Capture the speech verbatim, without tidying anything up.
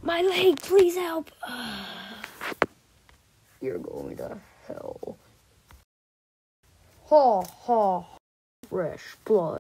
My leg, please help. You're going to hell. Ha ha. Fresh blood.